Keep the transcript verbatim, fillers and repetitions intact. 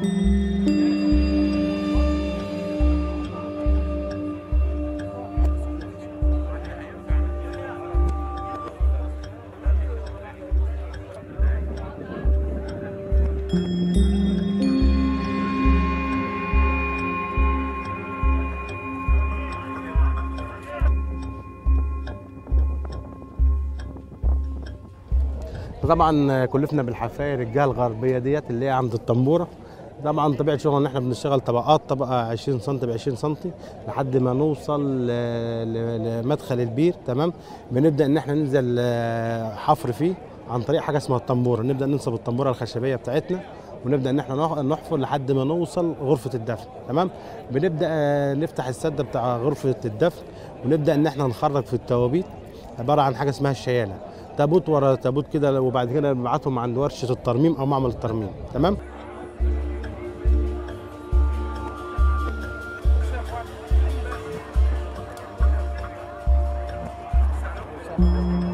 طبعا كلفنا بالحفاير الجهه الغربيه ديت اللي هي عند الطنبوره. طبعا طبيعه شغلنا ان احنا بنشتغل طبقات، طبقه عشرين سم ب عشرين سم لحد ما نوصل لمدخل البير. تمام. بنبدا ان احنا ننزل حفر فيه عن طريق حاجه اسمها الطنبوره. نبدا ننصب الطنبوره الخشبيه بتاعتنا ونبدا ان احنا نحفر لحد ما نوصل غرفه الدفن. تمام. بنبدا نفتح السده بتاع غرفه الدفن ونبدا ان احنا نخرج في التوابيت عباره عن حاجه اسمها الشياله، تابوت ورا تابوت كده، وبعد كده بنبعتهم عند ورشه الترميم او معمل الترميم. تمام. Thank you.